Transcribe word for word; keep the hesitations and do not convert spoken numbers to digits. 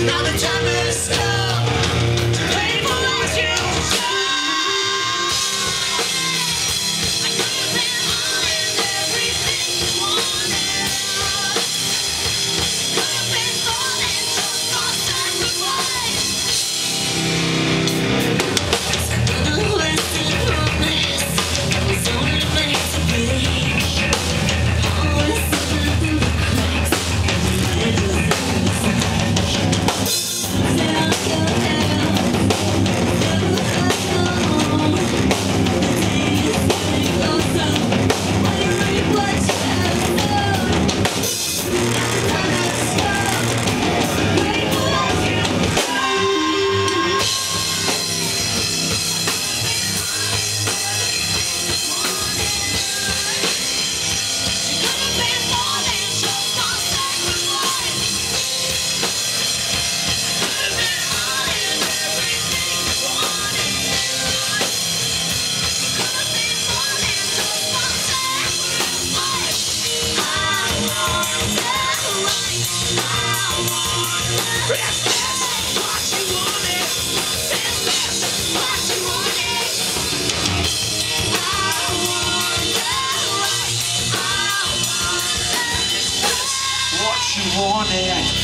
Now the time has come to pay for what you've done. I could have been all and everything you wanted. Could have been more than just for sacrifice. I could have wasted a promise that was only meant to be. Always slipping through the cracks. What you wanted.